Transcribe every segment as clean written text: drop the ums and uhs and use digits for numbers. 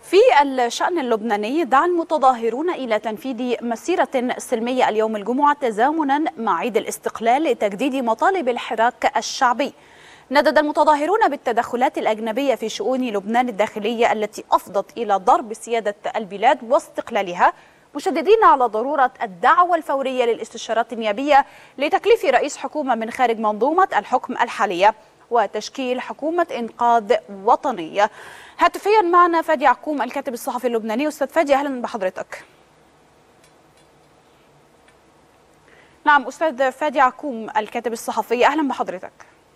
في الشأن اللبناني دعا المتظاهرون إلى تنفيذ مسيرة سلمية اليوم الجمعة تزامنا مع عيد الاستقلال لتجديد مطالب الحراك الشعبي. ندد المتظاهرون بالتدخلات الأجنبية في شؤون لبنان الداخلية التي أفضت إلى ضرب سيادة البلاد واستقلالها، مشددين على ضرورة الدعوة الفورية للاستشارات النيابية لتكليف رئيس حكومة من خارج منظومة الحكم الحالية وتشكيل حكومة إنقاذ وطنية. هاتفيا معنا فادي يعقوم الكاتب الصحفي اللبناني. أستاذ فادي، أهلا بحضرتك. نعم أستاذ فادي يعقوم الكاتب الصحفي، أهلا بحضرتك.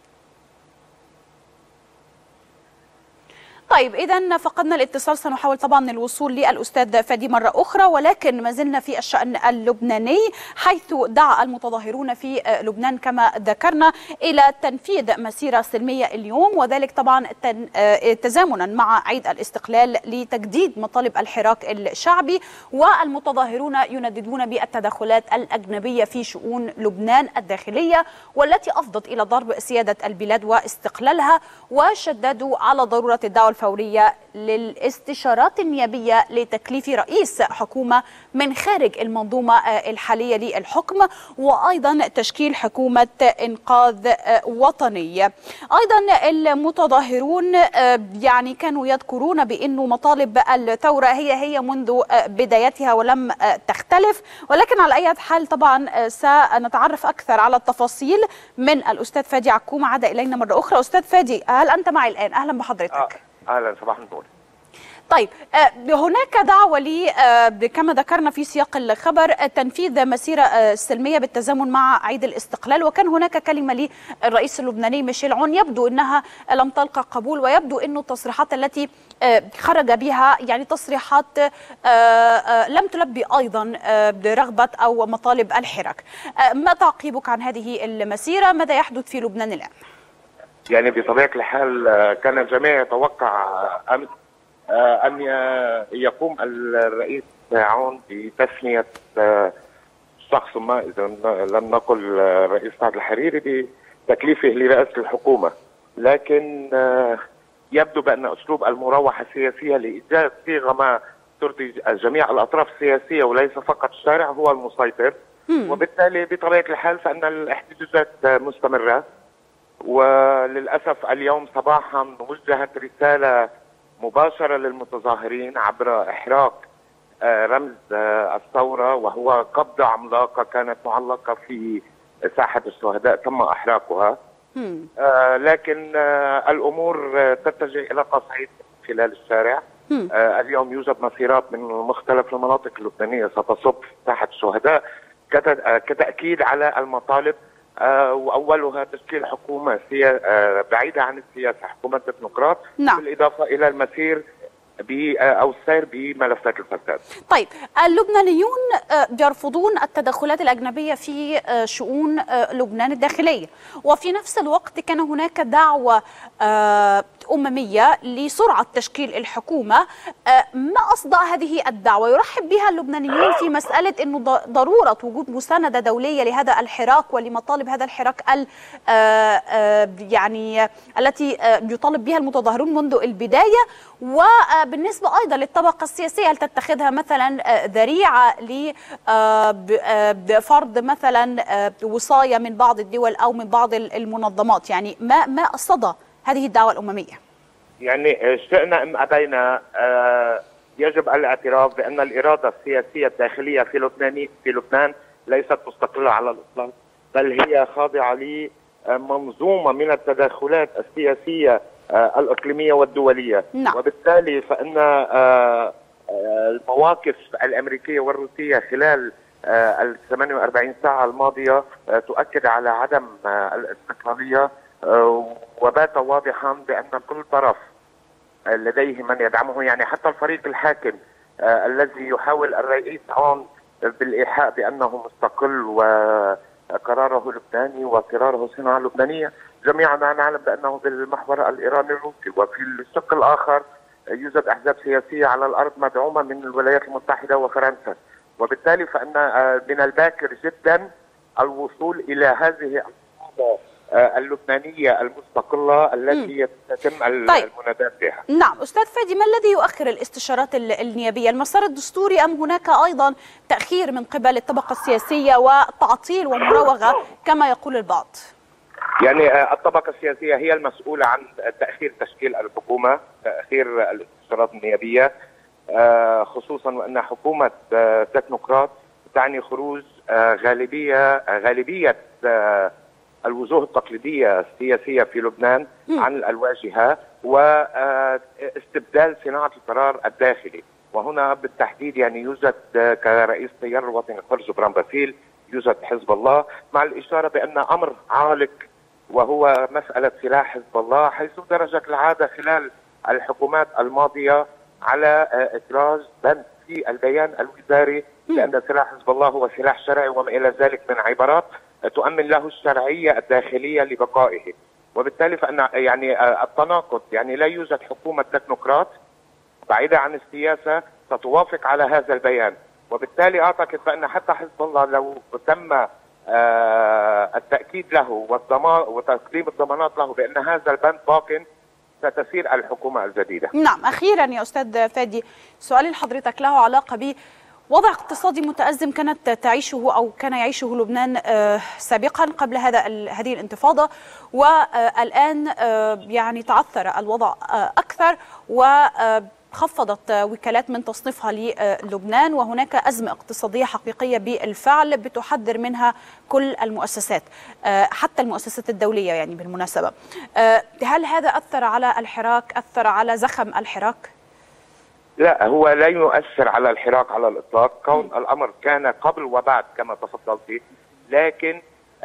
طيب إذا فقدنا الاتصال، سنحاول طبعا الوصول للأستاذ فادي مرة أخرى، ولكن ما زلنا في الشأن اللبناني، حيث دعا المتظاهرون في لبنان كما ذكرنا إلى تنفيذ مسيرة سلمية اليوم، وذلك طبعا تزامنا مع عيد الاستقلال لتجديد مطالب الحراك الشعبي، والمتظاهرون ينددون بالتدخلات الأجنبية في شؤون لبنان الداخلية والتي أفضت إلى ضرب سيادة البلاد واستقلالها، وشددوا على ضرورة الدعوة الفورية للاستشارات النيابية لتكليف رئيس حكومة من خارج المنظومة الحالية للحكم، وأيضا تشكيل حكومة إنقاذ وطني. أيضا المتظاهرون يعني كانوا يذكرون بأن مطالب الثورة هي منذ بدايتها ولم تختلف، ولكن على أي حال طبعا سنتعرف أكثر على التفاصيل من الأستاذ فادي يعقوم. عاد إلينا مرة أخرى. أستاذ فادي، هل أنت معي الآن؟ أهلا بحضرتك. اهلا، صباح النور. طيب، هناك دعوة كما ذكرنا في سياق الخبر تنفيذ مسيرة سلمية بالتزامن مع عيد الاستقلال، وكان هناك كلمة للرئيس اللبناني ميشيل عون يبدو أنها لم تلقى قبول، ويبدو أن التصريحات التي خرج بها يعني تصريحات لم تلبي أيضا رغبة أو مطالب الحراك. ما تعقيبك عن هذه المسيرة؟ ماذا يحدث في لبنان الآن؟ يعني بطبيعة الحال كان الجميع يتوقع أمس أن يقوم الرئيس عون بتسمية شخص ما، إذا لم نقل الرئيس سعد الحريري، بتكليفه لرئاسة الحكومة، لكن يبدو بأن أسلوب المراوحة السياسية لإيجاد صيغة ما ترضي جميع الأطراف السياسية وليس فقط الشارع هو المسيطر، وبالتالي بطبيعة الحال فإن الاحتجاجات مستمرة. وللأسف اليوم صباحا وجهت رسالة مباشرة للمتظاهرين عبر إحراق رمز الثورة، وهو قبضة عملاقة كانت معلقة في ساحة الشهداء تم إحراقها. لكن الأمور تتجه إلى تصعيد خلال الشارع. اليوم يوجد مسيرات من مختلف المناطق اللبنانية ستصب في ساحة الشهداء كتأكيد على المطالب، وأولها تشكيل حكومة بعيدة عن السياسة، حكومة تكنوقراط، بالإضافة إلى المسير أو السير بملفات الفساد. طيب، اللبنانيون يرفضون التدخلات الأجنبية في شؤون لبنان الداخلية، وفي نفس الوقت كان هناك دعوة أممية لسرعة تشكيل الحكومة. ما أصدع هذه الدعوة؟ يرحب بها اللبنانيون في مسألة أنه ضرورة وجود مساندة دولية لهذا الحراك ولمطالب هذا الحراك يعني التي يطالب بها المتظاهرون منذ البداية، وبالنسبة أيضا للطبقة السياسية هل تتخذها مثلا ذريعة لفرض مثلا وصاية من بعض الدول أو من بعض المنظمات؟ يعني ما صدى هذه الدعوة الأممية؟ يعني شئنا أم أبينا يجب الاعتراف بأن الإرادة السياسية الداخلية في لبنان ليست مستقلة على الإطلاق، بل هي خاضعة لمنظومة من التدخلات السياسية الإقليمية والدولية. وبالتالي فإن المواقف الأمريكية والروسية خلال ال 48 ساعة الماضية تؤكد على عدم الاستقلالية، وبات واضحا بأن كل طرف لديه من يدعمه، يعني حتى الفريق الحاكم الذي يحاول الرئيس عون بالإيحاء بأنه مستقل وقراره لبناني وقراره صناعة لبنانية، جميعنا نعلم بأنه بالمحور الإيراني الروسي. وفي الشق الآخر يوجد أحزاب سياسية على الأرض مدعومة من الولايات المتحدة وفرنسا، وبالتالي فإن من الباكر جدا الوصول إلى هذه اللبنانية المستقلة التي يتم المنادات بها. نعم أستاذ فادي، ما الذي يؤخر الاستشارات النيابية؟ المسار الدستوري أم هناك أيضا تأخير من قبل الطبقة السياسية وتعطيل ومراوغة كما يقول البعض؟ يعني الطبقة السياسية هي المسؤولة عن تأخير تشكيل الحكومة، تأخير الاستشارات النيابية، خصوصا وأن حكومة تكنوقراط تعني خروج غالبية الوجوه التقليدية السياسية في لبنان عن الواجهة، واستبدال صناعة القرار الداخلي. وهنا بالتحديد يعني يوجد كرئيس تيار الوطني الحر جبران باسيل، يوجد حزب الله، مع الإشارة بأن أمر عالق وهو مسألة سلاح حزب الله، حيث درجت العادة خلال الحكومات الماضية على إدراج بند في البيان الوزاري بأن سلاح حزب الله هو سلاح شرعي وما إلى ذلك من عبارات تؤمن له الشرعية الداخلية لبقائه. وبالتالي فإن يعني التناقض، يعني لا يوجد حكومة تكنوقراط بعيدة عن السياسة ستوافق على هذا البيان، وبالتالي أعتقد بأن حتى حزب الله لو تم التأكيد له وتقديم الضمانات له بأن هذا البند باق، ستسير الحكومة الجديدة. نعم، أخيرا يا أستاذ فادي، سؤالي لحضرتك له علاقة بوضع اقتصادي متأزم كانت تعيشه أو كان يعيشه لبنان سابقا قبل هذه الانتفاضة، والآن يعني تعثر الوضع أكثر وخفضت وكالات من تصنيفها للبنان، وهناك أزمة اقتصادية حقيقية بالفعل بتحذر منها كل المؤسسات حتى المؤسسات الدولية يعني بالمناسبة. هل هذا أثر على الحراك، أثر على زخم الحراك؟ لا، هو لا يؤثر على الحراك على الإطلاق، كون الأمر كان قبل وبعد كما تفضلت، لكن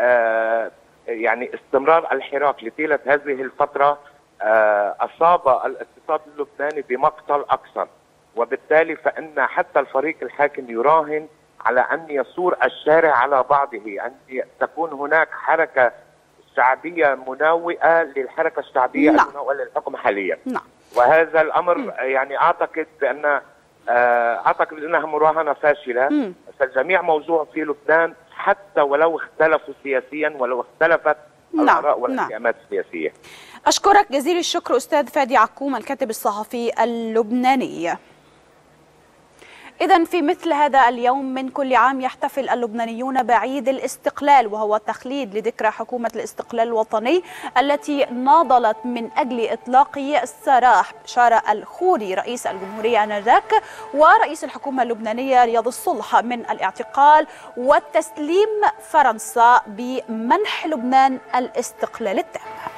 يعني استمرار الحراك لطيلة هذه الفترة أصاب الاقتصاد اللبناني بمقتل أكثر، وبالتالي فإن حتى الفريق الحاكم يراهن على أن يثور الشارع على بعضه، أن تكون هناك حركة شعبية مناوئة للحركة الشعبية المناوئة للحكم حاليا. وهذا الأمر يعني أعتقد أنها مراهنة فاشلة. فالجميع موضوع في لبنان حتى ولو اختلفوا سياسيا، ولو اختلفت الآراء والانتماءات السياسية. أشكرك جزيل الشكر أستاذ فادي عكوم الكاتب الصحفي اللبناني. إذن في مثل هذا اليوم من كل عام يحتفل اللبنانيون بعيد الاستقلال، وهو تخليد لذكرى حكومة الاستقلال الوطني التي ناضلت من أجل إطلاق السراح بشارة الخوري رئيس الجمهورية آنذاك ورئيس الحكومة اللبنانية رياض الصلح من الاعتقال، وتسليم فرنسا بمنح لبنان الاستقلال التام.